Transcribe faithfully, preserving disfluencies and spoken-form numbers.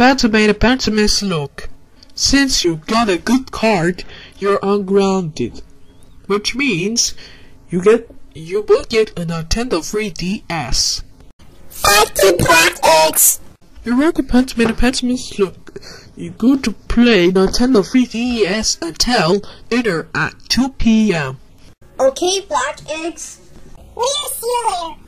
Pencilmate a Pencilmiss look. Since you got a good card, you're ungrounded, which means you get you will get a Nintendo three D S. Thank you, Black Eggs. You're welcome, Pencilmate a Pencilmiss look. You go to play Nintendo three D S until later at two P M Okay, Black Eggs. We'll see you later.